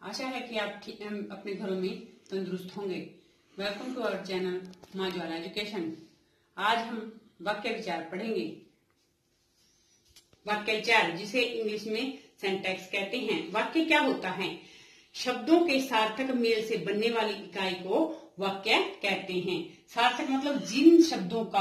आशा है कि आप अपने घरों में तंदुरुस्त होंगे। Welcome to our channel Manju education. आज हम वाक्य विचार पढ़ेंगे। वाक्य विचार जिसे इंग्लिश में सेंटेक्स कहते हैं। वाक्य क्या होता है? शब्दों के सार्थक मेल से बनने वाली इकाई को वाक्य कहते हैं। सार्थक मतलब जिन शब्दों का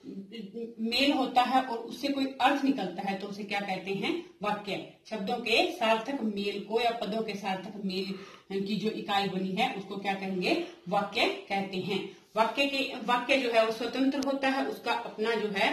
मेल होता है और उससे कोई अर्थ निकलता है तो उसे क्या कहते हैं? वाक्य। शब्दों के सार्थक मेल को या पदों के सार्थक मेल की जो इकाई बनी है उसको क्या कहेंगे? वाक्य कहते हैं। वाक्य जो है वो स्वतंत्र होता है, उसका अपना जो है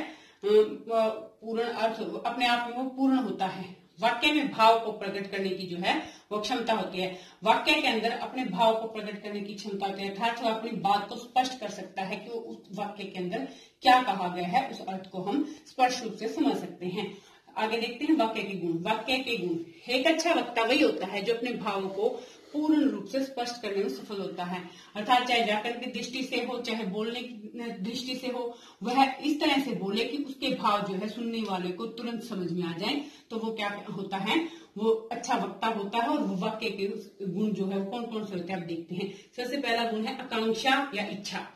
पूर्ण अर्थ अपने आप में वो पूर्ण होता है। वाक्य में भाव को प्रकट करने की जो है वो क्षमता होती है। वाक्य के अंदर अपने भाव को प्रकट करने की क्षमता होती है, अर्थात वो अपनी बात को स्पष्ट कर सकता है कि वो उस वाक्य के अंदर क्या कहा गया है, उस अर्थ को हम स्पष्ट रूप से समझ सकते हैं। आगे देखते हैं वाक्य के गुण। वाक्य के गुण। एक अच्छा वक्ता वही होता है जो अपने भावों को पूर्ण रूप से स्पष्ट करने में सफल होता है, अर्थात चाहे व्याकरण की दृष्टि से हो चाहे बोलने की दृष्टि से हो, वह इस तरह से बोले कि उसके भाव जो है सुनने वाले को तुरंत समझ में आ जाए, तो वो क्या होता है? वो अच्छा वक्ता होता है। और वो वाक्य के गुण जो है वो कौन कौन से होते हैं आप देखते हैं। सबसे पहला गुण है आकांक्षा या इच्छा।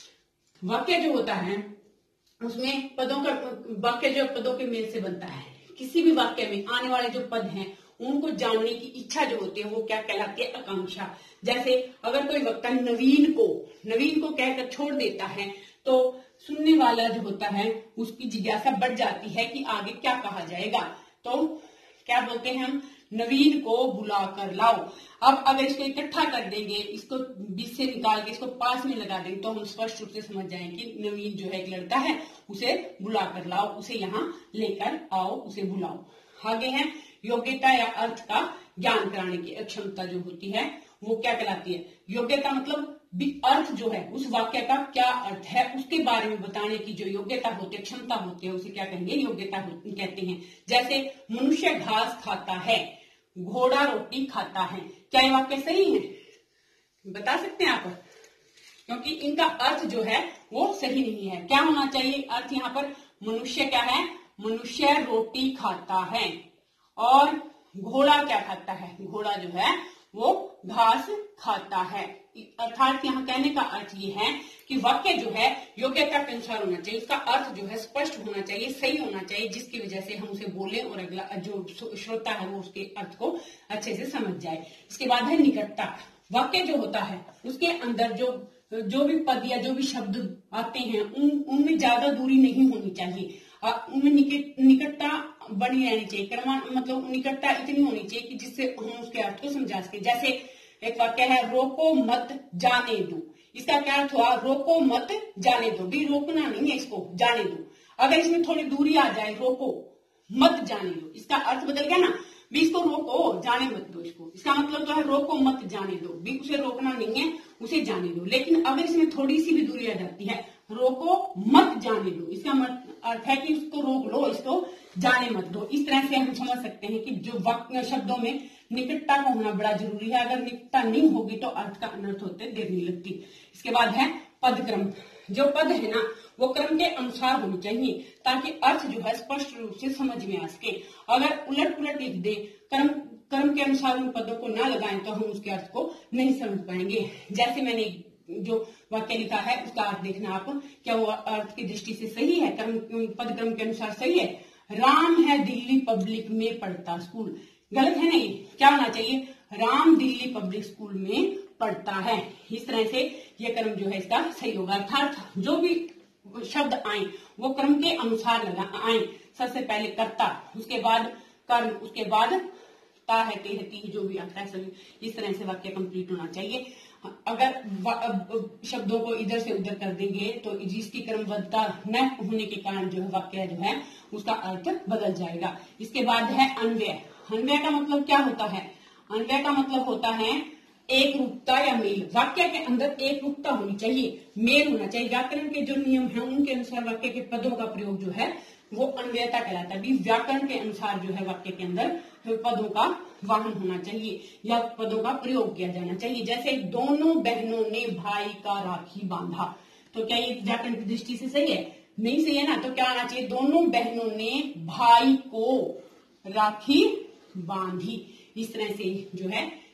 वाक्य जो होता है उसमें वाक्य जो पदों के मेल से बनता है। किसी भी वाक्य में आने वाले जो पद हैं उनको जानने की इच्छा जो होती है वो क्या कहलाती है? आकांक्षा। जैसे अगर कोई वक्ता नवीन को कहकर छोड़ देता है तो सुनने वाला जो होता है उसकी जिज्ञासा बढ़ जाती है कि आगे क्या कहा जाएगा। तो क्या बोलते हैं हम? नवीन को बुला कर लाओ। अब अगर इसको इकट्ठा कर देंगे, इसको बीच से निकाल के इसको पास में लगा देंगे तो हम स्पष्ट रूप से समझ जाएंगे कि नवीन जो है एक लड़का है, उसे बुला कर लाओ, उसे यहाँ लेकर आओ, उसे बुलाओ। आगे है योग्यता या अर्थ का ज्ञान कराने की क्षमता जो होती है वो क्या कहलाती है? योग्यता मतलब अर्थ जो है उस वाक्य का क्या अर्थ है उसके बारे में बताने की जो योग्यता होती है, क्षमता होती है, उसे क्या कहेंगे? योग्यता कहते हैं। जैसे मनुष्य घास खाता है, घोड़ा रोटी खाता है। क्या ये वाक्य सही है? बता सकते हैं आप? क्योंकि इनका अर्थ जो है वो सही नहीं है। क्या होना चाहिए अर्थ यहाँ पर? मनुष्य क्या है? मनुष्य रोटी खाता है और घोड़ा क्या खाता है? घोड़ा जो है वो घास खाता है। अर्थात यहाँ कहने का अर्थ ये है कि वाक्य जो है योग्यता के अनुसार होना चाहिए, उसका अर्थ जो है स्पष्ट होना चाहिए, सही होना चाहिए, जिसकी वजह से हम उसे बोले और अगला जो श्रोता है वो उसके अर्थ को अच्छे से समझ जाए। इसके बाद है निकटता। वाक्य जो होता है उसके अंदर जो भी पद या जो भी शब्द आते हैं उनमें ज्यादा दूरी नहीं होनी चाहिए, उनमें निकटता बनी रहनी चाहिए। मतलब निकटता इतनी होनी चाहिए कि जिससे हम उसके अर्थ को समझा सके। जैसे एक वाक्य है, रोको मत जाने दो। इसका क्या अर्थ हुआ? रोको मत जाने दो, भी रोकना नहीं है, इसको जाने दो। अगर इसमें थोड़ी दूरी आ जाए, रोको मत जाने दो, इसका अर्थ बदल गया ना, भी इसको रोको जाने मत दो। इसका मतलब तो है रोको मत जाने दो, भी उसे रोकना नहीं है, उसे जाने दो। लेकिन अगर इसमें थोड़ी सी भी दूरी आ जाती है, रोको मत जाने दो, इसका अर्थ है कि उसको रोक लो, इसको जाने मत दो। इस तरह से हम समझ सकते हैं कि जो वाक्य शब्दों में निकटता का होना बड़ा जरूरी है। अगर निकटता नहीं होगी तो अर्थ का अनर्थ होते देर नहीं लगती। इसके बाद है पद क्रम। जो पद है ना वो क्रम के अनुसार होनी चाहिए ताकि अर्थ जो है स्पष्ट रूप से समझ में आ सके। अगर उलट पुलट लिख दे, क्रम के अनुसार उन पदों को ना लगाएं तो हम उसके अर्थ को नहीं समझ पाएंगे। जैसे मैंने जो वाक्य लिखा है उसका अर्थ देखना आप, क्या वो अर्थ की दृष्टि से सही है? पद क्रम के अनुसार सही है। राम है दिल्ली पब्लिक में पढ़ता स्कूल। गलत है नहीं, क्या होना चाहिए? राम दिल्ली पब्लिक स्कूल में पढ़ता है। इस तरह से ये क्रम जो है इसका सही होगा। अर्थात जो भी शब्द आए वो क्रम के अनुसार आए। सबसे पहले कर्ता, उसके बाद कर्म, उसके बाद ता है, ते है, ती जो भी आता है सभी। इस तरह से वाक्य कंप्लीट होना चाहिए। अगर शब्दों को इधर से उधर कर देंगे तो जिसकी क्रमबद्धता न होने के कारण जो है वाक्य जो है उसका अर्थ बदल जाएगा। इसके बाद है अन्वय। अन्वय का मतलब क्या होता है? अन्वय का मतलब होता है एक रूपता या मेल। वाक्य के अंदर एक रूपता होनी चाहिए, मेल होना चाहिए। व्याकरण के जो नियम हैं उनके अनुसार वाक्य के पदों का प्रयोग जो है वो अन्वयता कहलाता है। व्याकरण के अनुसार जो है वाक्य के अंदर पदों का वाहन होना चाहिए या पदों का प्रयोग किया जाना चाहिए। जैसे दोनों बहनों ने भाई का राखी बांधा, तो क्या ये व्याकरण की दृष्टि से सही है? नहीं सही है ना। तो क्या आना चाहिए? दोनों बहनों ने भाई को राखी बांधी। इस तरह से जो है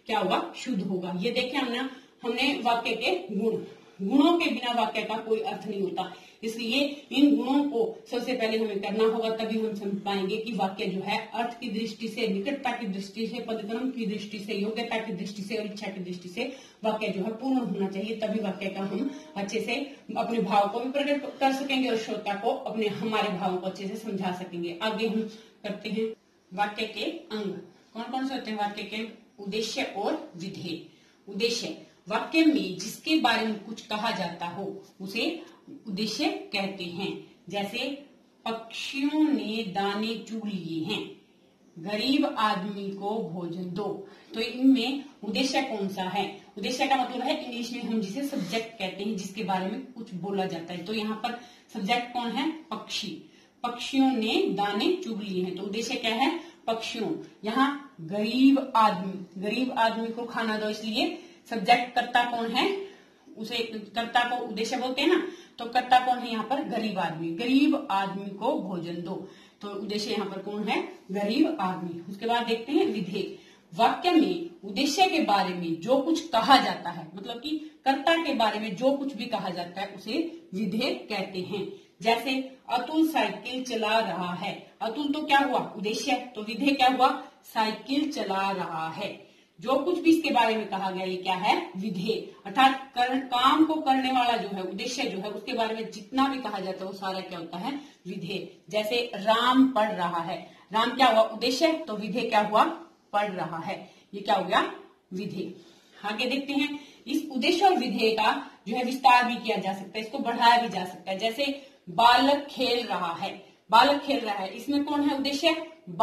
क्या हुआ, शुद्ध होगा। ये देखें हमने वाक्य के गुणों के बिना वाक्य का कोई अर्थ नहीं होता, इसलिए इन गुणों को सबसे पहले हमें करना होगा, तभी हम समझ पाएंगे कि वाक्य जो है अर्थ की दृष्टि से, निकटता की दृष्टि से, पदक्रम की दृष्टि से, योग्यता की दृष्टि से और इच्छा की दृष्टि से वाक्य जो है पूर्ण होना चाहिए, तभी वाक्य का हम अच्छे से अपने भाव को भी प्रकट कर सकेंगे और श्रोता को हमारे भावों को अच्छे से समझा सकेंगे। आगे हम करते हैं वाक्य के अंग। कौन कौन से होते हैं वाक्य के? उद्देश्य और विधेय। उद्देश्य, वाक्य में जिसके बारे में कुछ कहा जाता हो उसे उद्देश्य कहते हैं। जैसे पक्षियों ने दाने चुग लिए हैं, गरीब आदमी को भोजन दो। तो इनमें उद्देश्य कौन सा है? उद्देश्य का मतलब है इंग्लिश में हम जिसे सब्जेक्ट कहते हैं, जिसके बारे में कुछ बोला जाता है। तो यहाँ पर सब्जेक्ट कौन है? पक्षी। पक्षियों ने दाने चुग लिए हैं, तो उद्देश्य क्या है? पक्षियों। यहाँ गरीब आदमी को खाना दो, इसलिए सब्जेक्ट कर्ता कौन है? उसे कर्ता को उद्देश्य बोलते हैं ना, तो कर्ता कौन है यहाँ पर? गरीब आदमी। गरीब आदमी को भोजन दो, तो उद्देश्य यहाँ पर कौन है? गरीब आदमी। उसके बाद देखते हैं विधेय। वाक्य में उद्देश्य के बारे में जो कुछ कहा जाता है, मतलब कि कर्ता के बारे में जो कुछ भी कहा जाता है उसे विधेय कहते हैं। जैसे अतुल साइकिल चला रहा है। अतुल तो क्या हुआ? उद्देश्य। तो विधेय क्या हुआ? साइकिल चला रहा है। जो कुछ भी इसके बारे में कहा गया ये क्या है? विधेय। अर्थात काम को करने वाला जो है, उद्देश्य जो है, उसके बारे में जितना भी कहा जाता है वो सारा क्या होता है? विधेय। जैसे राम पढ़ रहा है। राम क्या हुआ? उद्देश्य। तो विधेय क्या हुआ? पढ़ रहा है। ये क्या हो गया? विधेय। आगे देखते हैं, इस उद्देश्य और विधेय का जो है विस्तार भी किया जा सकता है, इसको बढ़ाया भी जा सकता है। जैसे बालक खेल रहा है। बालक खेल रहा है, इसमें कौन है उद्देश्य?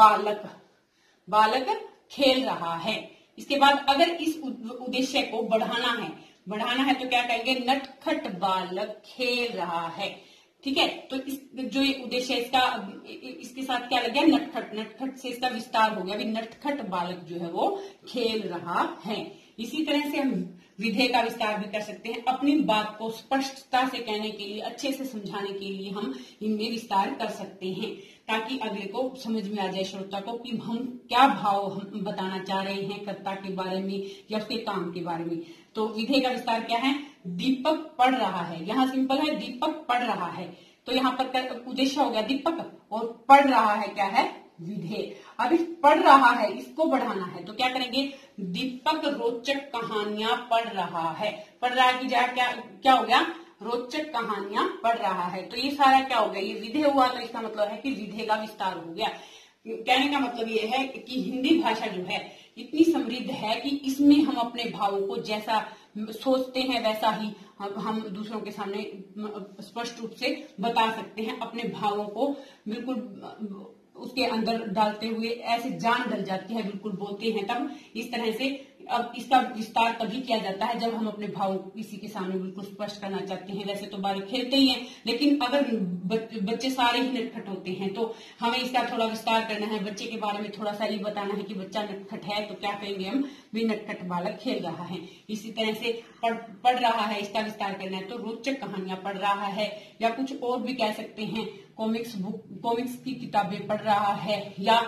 बालक खेल रहा है। इसके बाद अगर इस उद्देश्य को बढ़ाना है तो क्या कहेंगे? नटखट बालक खेल रहा है। ठीक है, तो जो ये उद्देश्य इसके साथ क्या लग गया? नटखट से इसका विस्तार हो गया। अभी नटखट बालक जो है वो खेल रहा है। इसी तरह से हम विधेय का विस्तार भी कर सकते हैं। अपनी बात को स्पष्टता से कहने के लिए, अच्छे से समझाने के लिए हम इनमें विस्तार कर सकते हैं, ताकि अगले को समझ में आ जाए, श्रोता को, कि हम क्या भाव हम बताना चाह रहे हैं कर्ता के बारे में या उसके काम के बारे में। तो विधेय का विस्तार क्या है? दीपक पढ़ रहा है। यहाँ सिंपल है, दीपक पढ़ रहा है, तो यहाँ पर उद्देश्य हो गया दीपक, और पढ़ रहा है क्या है? विधेय। अब इस पढ़ रहा है इसको बढ़ाना है तो क्या करेंगे? दीपक रोचक कहानियां पढ़ रहा है। पढ़ रहा है की जगह क्या हो गया? रोचक कहानियां पढ़ रहा है। तो ये सारा क्या हो गया? ये विधेय हुआ, तो इसका मतलब है कि विधेय का विस्तार हो गया। कहने का मतलब ये है कि हिंदी भाषा जो है इतनी समृद्ध है कि इसमें हम अपने भावों को जैसा सोचते हैं वैसा ही हम दूसरों के सामने स्पष्ट रूप से बता सकते हैं। अपने भावों को बिल्कुल उसके अंदर डालते हुए ऐसे जान डल जाती है, बिल्कुल बोलते हैं तब। इस तरह से अब इसका विस्तार तभी किया जाता है जब हम अपने भाव किसी के सामने बिल्कुल स्पष्ट करना चाहते हैं। वैसे तो बालक खेलते ही हैं, लेकिन अगर बच्चे सारे ही नटखट होते हैं तो हमें इसका थोड़ा विस्तार करना है। बच्चे के बारे में थोड़ा सा ये बताना है कि बच्चा नटखट है, तो क्या कहेंगे हम? भी नटखट बालक खेल रहा है। इसी तरह से पढ़ रहा है, इसका विस्तार करना है तो रोचक कहानियां पढ़ रहा है, या कुछ और भी कह सकते हैं, कॉमिक्स की किताबें पढ़ रहा है, या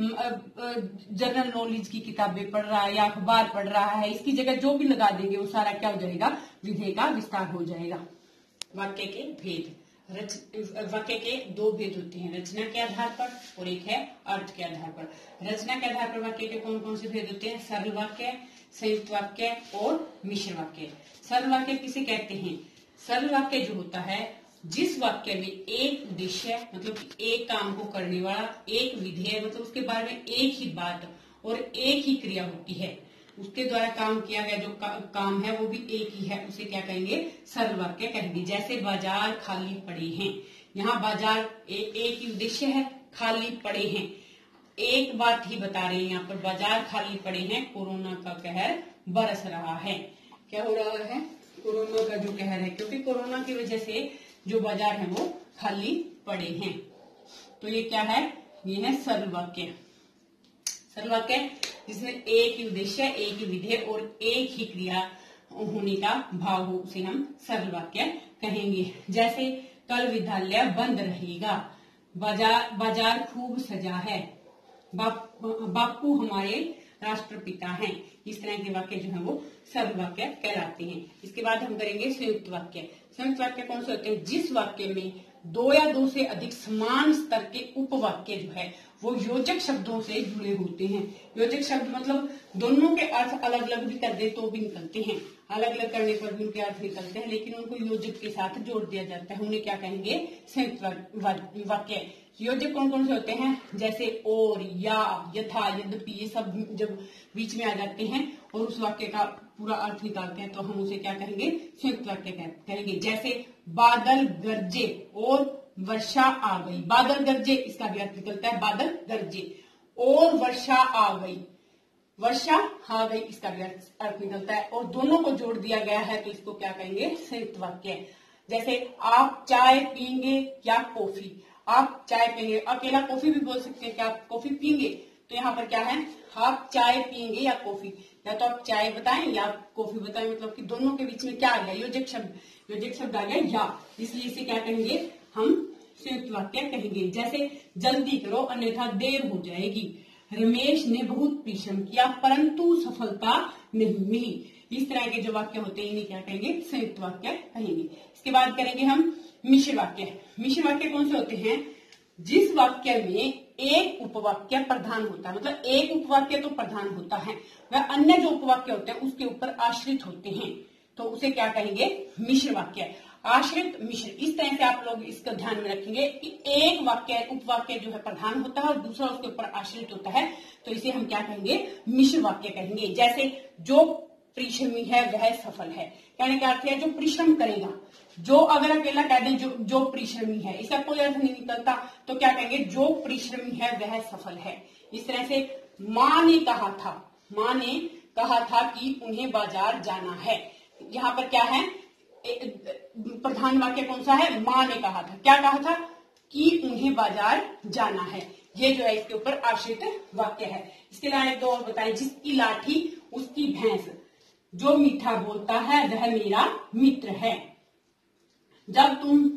जनरल नॉलेज की किताबें पढ़ रहा है, या अखबार पढ़ रहा है। इसकी जगह जो भी लगा देंगे वो सारा क्या हो जाएगा? विधेय का विस्तार हो जाएगा। वाक्य के भेद। वाक्य के दो भेद होते हैं, रचना के आधार पर और एक है अर्थ के आधार पर। रचना के आधार पर वाक्य के कौन कौन से भेद होते हैं? सरल वाक्य, संयुक्त वाक्य और मिश्र वाक्य। सरल वाक्य किसे कहते हैं? सरल वाक्य जो होता है जिस वाक्य में एक उद्देश्य मतलब एक काम को करने वाला, एक विधेय मतलब उसके बारे में एक ही बात और एक ही क्रिया होती है, उसके द्वारा काम किया गया जो काम है वो भी एक ही है, उसे क्या कहेंगे? सरल वाक्य कहेंगे। जैसे बाजार खाली पड़े हैं। यहाँ बाजार एक ही उद्देश्य है, खाली पड़े हैं, एक बात ही बता रहे हैं। यहाँ पर बाजार खाली पड़े हैं, कोरोना का कहर बरस रहा है। क्या हो रहा है? कोरोना का जो कहर है, क्योंकि कोरोना की वजह से जो बाजार है वो खाली पड़े हैं। तो ये क्या है? ये है सरल वाक्य। सरल वाक्य जिसमें एक ही उद्देश्य, एक ही विधेय और एक ही क्रिया होने का भाव हो, उसे हम सरल वाक्य कहेंगे। जैसे कल विद्यालय बंद रहेगा, बाजार खूब सजा है, बापू हमारे राष्ट्रपिता हैं। इस तरह के वाक्य जो है वो सर्व वाक्य कहलाते हैं। इसके बाद हम करेंगे संयुक्त वाक्य। संयुक्त वाक्य कौन से होते हैं? जिस वाक्य में दो या दो से अधिक समान स्तर के उपवाक्य जो है वो योजक शब्दों से जुड़े होते हैं। योजक शब्द मतलब दोनों के अर्थ अलग अलग भी कर दे तो भी निकलते हैं, अलग अलग करने पर भी उनके अर्थ निकलते हैं, लेकिन उनको योजक के साथ जोड़ दिया जाता है। उन्हें क्या कहेंगे? संयुक्त वाक्य। योजक कौन कौन से होते हैं? जैसे और, या, यथा, यद्यपि, ये सब जब बीच में आ जाते हैं और उस वाक्य का पूरा अर्थ निकालते हैं तो हम उसे क्या कहेंगे? संयुक्त वाक्य कहेंगे। जैसे बादल गरजे और वर्षा आ गई। बादल गरजे, इसका भी अर्थ निकलता है बादल गरजे, और वर्षा आ गई, वर्षा आ गई, इसका भी अर्थ निकलता है, और दोनों को जोड़ दिया गया है तो इसको क्या कहेंगे? संयुक्त वाक्य। जैसे आप चाय पीएंगे या कॉफी। आप चाय पियेंगे, अकेला कॉफी भी बोल सकते हैं कि आप कॉफी पियेंगे, तो यहाँ पर क्या है? आप चाय पियेंगे या कॉफी, या तो आप चाय बताएं या आप कॉफी बताएं, मतलब कि दोनों के बीच में क्या आ गया? योजक शब्द आ गया या, इसलिए इसे क्या कहेंगे? हम संयुक्त वाक्य कहेंगे। जैसे जल्दी करो अन्यथा देर हो जाएगी। रमेश ने बहुत परिश्रम किया परंतु सफलता नहीं मिली। इस तरह के जो वाक्य होते हैं इन्हें क्या कहेंगे? संयुक्त वाक्य कहेंगे। इसके बाद करेंगे हम मिश्र वाक्य। मिश्र वाक्य कौन से होते हैं? जिस वाक्य में एक उपवाक्य प्रधान होता है, मतलब एक उपवाक्य तो प्रधान होता है, वह अन्य जो उपवाक्य होते हैं उसके ऊपर आश्रित होते हैं, तो उसे क्या कहेंगे? मिश्र वाक्य। आश्रित मिश्र, इस तरह से आप लोग इसका ध्यान में रखेंगे कि एक वाक्य उपवाक्य जो है प्रधान होता है और दूसरा उसके ऊपर आश्रित होता है, तो इसे हम क्या कहेंगे? मिश्र वाक्य कहेंगे। जैसे जो परिश्रमी है वह सफल है, कहने का अर्थ है जो परिश्रम करेगा। जो अगर अकेला कह दें जो परिश्रमी है, इसका कोई अर्थ नहीं निकलता, तो क्या कहेंगे? जो परिश्रमी है वह सफल है। इस तरह से माँ ने कहा था कि उन्हें बाजार जाना है। यहाँ पर क्या है? प्रधान वाक्य कौन सा है? माँ ने कहा था। क्या कहा था? कि उन्हें बाजार जाना है। ये जो है इसके ऊपर आश्रित वाक्य है। इसके अलावा एक दो और बताएं। जिसकी लाठी उसकी भैंस, जो मीठा बोलता है वह मेरा मित्र है, जब तुम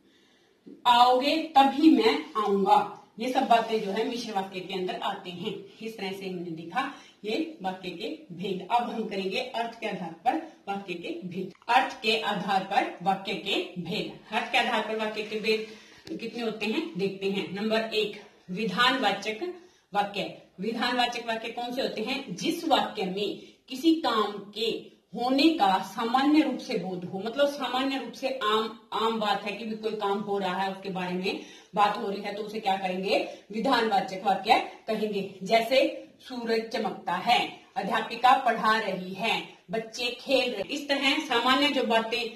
आओगे तभी मैं आऊंगा। ये सब बातें जो है मिश्र वाक्य के अंदर आते हैं। इस तरह से हमने देखा ये वाक्य के भेद। अब हम करेंगे अर्थ के आधार पर वाक्य के भेद। अर्थ के आधार पर वाक्य के भेद। अर्थ के आधार पर वाक्य के भेद कितने होते हैं देखते हैं। नंबर 1, विधानवाचक वाक्य। विधानवाचक वाक्य कौन से होते हैं? जिस वाक्य में किसी काम के होने का सामान्य रूप से बोध हो, मतलब सामान्य रूप से आम बात है कि भी कोई काम हो रहा है उसके बारे में बात हो रही है, तो उसे क्या कहेंगे? विधानवाचक वाक्य कहेंगे। जैसे सूरज चमकता है, अध्यापिका पढ़ा रही है, बच्चे खेल रहे। इस तरह सामान्य जो बातें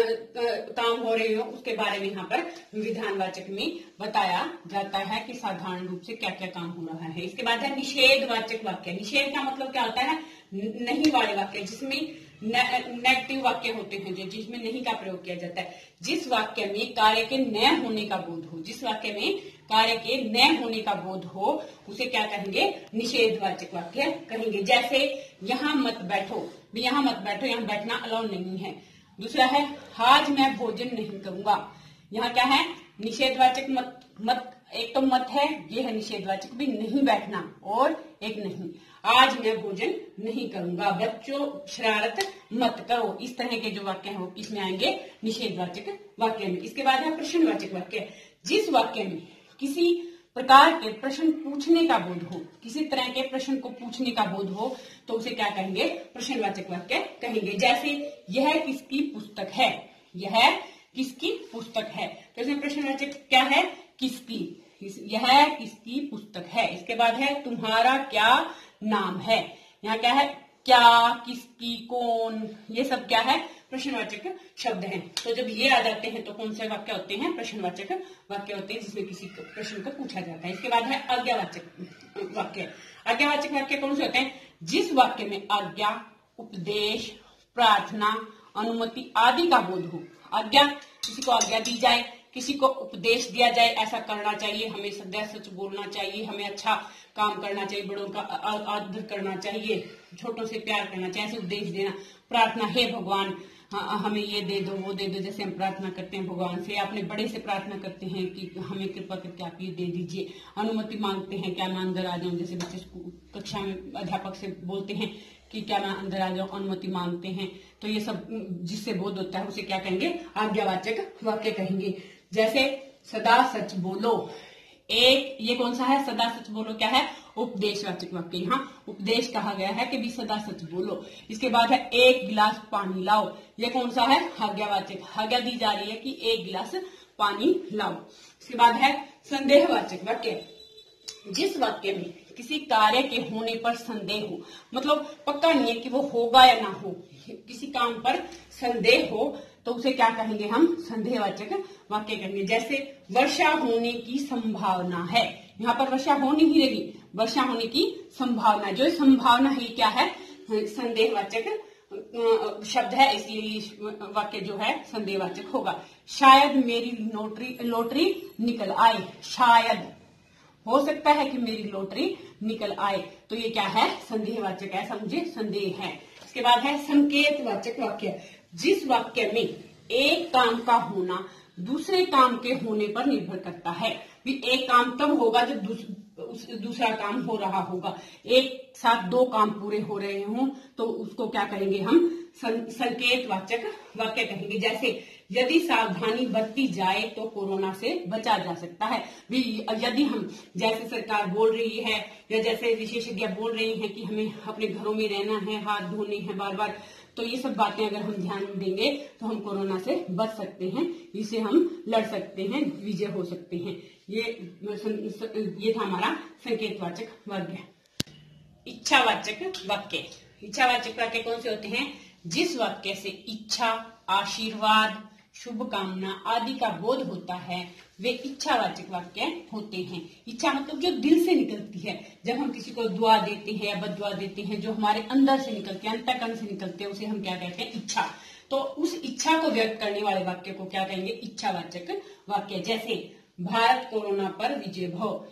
काम हो रहे हो उसके बारे में यहाँ पर विधानवाचक में बताया जाता है कि साधारण रूप से क्या क्या काम हो रहा है। इसके बाद है निषेधवाचक वाक्य। निषेध का मतलब क्या होता है? नहीं वाले वाक्य, जिसमें नेगेटिव वाक्य होते हैं, जो जिसमें नहीं का प्रयोग किया जाता है। जिस वाक्य में कार्य के न होने का बोध हो, जिस वाक्य में कार्य के न होने का बोध हो उसे क्या कहेंगे? निषेधवाचक वाक्य कहेंगे। जैसे यहाँ मत बैठो, यहाँ मत बैठो, यहाँ बैठना अलाउ नहीं है। दूसरा है आज मैं भोजन नहीं करूंगा। यहाँ क्या है? निषेधवाचक मत एक तो मत है, ये है निषेधवाचक भी, नहीं बैठना, और एक नहीं, आज मैं भोजन नहीं करूंगा, बच्चों शरारत मत करो। इस तरह के जो वाक्य हैं वो किसमें आएंगे? निषेधवाचक वाक्य में। इसके बाद है प्रश्नवाचक वाक्य। जिस वाक्य में किसी प्रकार के प्रश्न पूछने का बोध हो, किसी तरह के प्रश्न को पूछने का बोध हो, तो उसे क्या कहेंगे? प्रश्नवाचक वाक्य कहेंगे। जैसे यह किसकी पुस्तक है, यह किसकी पुस्तक है, तो इसमें प्रश्नवाचक क्या है? किसकी, यह किसकी पुस्तक है। इसके बाद है तुम्हारा क्या नाम है। यहाँ क्या है? क्या, किसकी, कौन, ये सब क्या है? प्रश्नवाचक शब्द हैं। तो जब ये आ जाते हैं तो कौन से वाक्य होते हैं? प्रश्नवाचक वाक्य होते हैं, जिसमें किसी प्रश्न को पूछा जाता है। इसके बाद है आज्ञावाचक वाक्य। आज्ञावाचक वाक्य कौन से होते हैं? जिस वाक्य में आज्ञा, उपदेश, प्रार्थना, अनुमति आदि का बोध हो। आज्ञा, किसी को आज्ञा दी जाए, किसी को उपदेश दिया जाए, ऐसा करना चाहिए, हमें सदा सच बोलना चाहिए, हमें अच्छा काम करना चाहिए, बड़ों का आदर करना चाहिए, छोटों से प्यार करना चाहिए, ऐसे उपदेश देना। प्रार्थना, हे भगवान हमें ये दे दो वो दे दो, जैसे हम प्रार्थना करते हैं भगवान से, अपने बड़े से प्रार्थना करते हैं कि हमें कृपा करके आप ये दे दीजिए। अनुमति मांगते हैं, क्या मैं अंदर आ जाऊं, जैसे बच्चे कक्षा में अध्यापक से बोलते हैं कि क्या मैं अंदर आ जाऊं, अनुमति मांगते हैं। तो ये सब जिससे बोध होता है उसे क्या कहेंगे, आज्ञावाचक वाक्य कहेंगे। जैसे सदा सच बोलो, एक ये कौन सा है, सदा सच बोलो क्या है, उपदेशवाचक वाक्य। यहाँ उपदेश कहा गया है कि भी सदा सच बोलो। इसके बाद है एक गिलास पानी लाओ, ये कौन सा है, आज्ञावाचक, आज्ञा दी जा रही है कि एक गिलास पानी लाओ। इसके बाद है संदेहवाचक वाक्य, जिस वाक्य में किसी कार्य के होने पर संदेह हो, मतलब पक्का नहीं है कि वो होगा या ना हो, किसी काम पर संदेह हो, तो उसे क्या कहेंगे हम, संदेहवाचक वाक्य कहेंगे। जैसे वर्षा होने की संभावना है, यहाँ पर वर्षा हो नहीं रही, वर्षा होने की संभावना, जो संभावना है क्या है, संदेहवाचक शब्द है, इसलिए वाक्य जो है संदेहवाचक होगा। शायद मेरी लॉटरी निकल आए, शायद हो सकता है कि मेरी लॉटरी निकल आए, तो ये क्या है, संदेहवाचक है, ऐसा मुझे संदेह है। इसके बाद है संकेतवाचक वाक्य, जिस वाक्य में एक काम का होना दूसरे काम के होने पर निर्भर करता है। भी एक काम तब होगा जब दूसरा काम हो रहा होगा, एक साथ दो काम पूरे हो रहे हों, तो उसको क्या कहेंगे हम, संकेतवाचक वाक्य कहेंगे। जैसे यदि सावधानी बरती जाए तो कोरोना से बचा जा सकता है। यदि हम, जैसे सरकार बोल रही है या जैसे विशेषज्ञ बोल रहे हैं कि हमें अपने घरों में रहना है, हाथ धोने हैं बार बार, तो ये सब बातें अगर हम ध्यान देंगे तो हम कोरोना से बच सकते हैं, इसे हम लड़ सकते हैं, विजय हो सकते हैं। ये था हमारा संकेतवाचक वाक्य। इच्छावाचक वाक्य, इच्छावाचक वाक्य कौन से होते हैं, जिस वाक्य से इच्छा, आशीर्वाद, शुभकामना आदि का बोध होता है, वे इच्छावाचक वाक्य होते हैं। इच्छा मतलब जो दिल से निकलती है, जब हम किसी को दुआ देते हैं या बददुआ देते हैं, जो हमारे अंदर से निकलती है, अंतःकरण से निकलते हैं, उसे हम क्या कहते हैं, इच्छा। तो उस इच्छा को व्यक्त करने वाले वाक्य को क्या कहेंगे, इच्छावाचक वाक्य। जैसे भारत कोरोना पर विजय भव,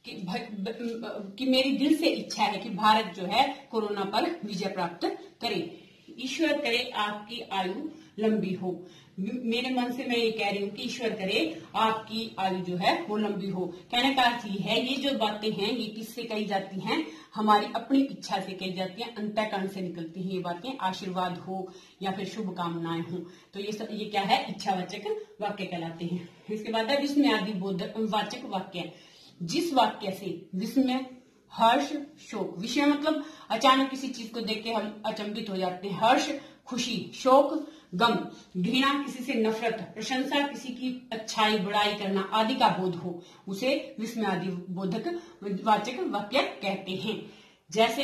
कि मेरी दिल से इच्छा है कि भारत जो है कोरोना पर विजय प्राप्त करे। ईश्वर करे आपकी आयु लंबी हो, मेरे मन से मैं ये कह रही हूँ कि ईश्वर करे आपकी आयु जो है वो लंबी हो। कहने का अर्थ ये है, ये जो बातें हैं ये किससे कही जाती हैं, हमारी अपनी इच्छा से कही जाती हैं, अंतःकरण से निकलती हैं ये बातें, आशीर्वाद हो या फिर शुभकामनाएं हो, तो ये क्या है, इच्छावाचक वाक्य कहलाते हैं। इसके बाद है विस्मयादि बोधवाचक वाक्य, जिस वाक्य से विस्मय, हर्ष, शोक, विषय मतलब अचानक किसी चीज को देख के हम अचंभित हो जाते हैं, हर्ष खुशी, शोक गम, घृणा किसी से नफरत, प्रशंसा किसी की अच्छाई बड़ाई करना आदि का बोध हो, उसे विस्मयादि बोधक वाचक वाक्य कहते हैं। जैसे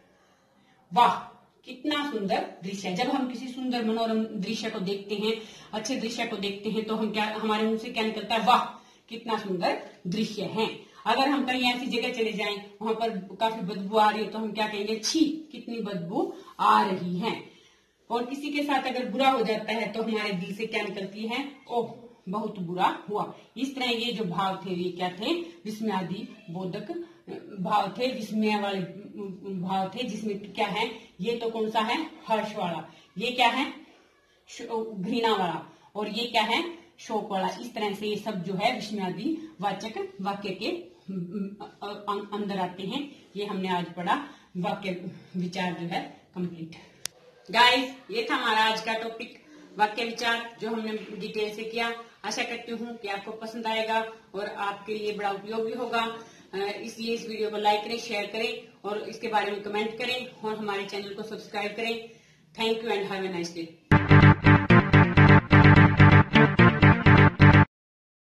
वाह कितना सुंदर दृश्य, जब हम किसी सुंदर मनोरम दृश्य को देखते हैं, अच्छे दृश्य को देखते हैं, तो हम क्या, हमारे मुंह से क्या निकलता है, वाह कितना सुंदर दृश्य है। अगर हम कहीं ऐसी जगह चले जाएं, वहां पर काफी बदबू आ रही है, तो हम क्या कहेंगे, छी कितनी बदबू आ रही है। और किसी के साथ अगर बुरा हो जाता है तो हमारे दिल से क्या निकलती है, ओह बहुत बुरा हुआ। इस तरह ये जो भाव थे ये क्या थे, विस्मयादि बोधक भाव थे, विस्मय वाले भाव थे, जिसमें क्या है, ये तो कौन सा है, हर्ष वाला, ये क्या है, घृणा वाला, और ये क्या है, शोक वाला। इस तरह से ये सब जो है विस्मयादि वाचक वाक्य के अंदर आते हैं। ये हमने आज पढ़ा, वाक्य विचार जो है कंप्लीट। गाइस, ये था हमारा आज का टॉपिक, वाक्य विचार, जो हमने डिटेल से किया। आशा करती हूँ कि आपको पसंद आएगा और आपके लिए बड़ा उपयोगी होगा। इसलिए इस वीडियो को लाइक करें, शेयर करें और इसके बारे में कमेंट करें और हमारे चैनल को सब्सक्राइब करें। Thank you and have a nice day.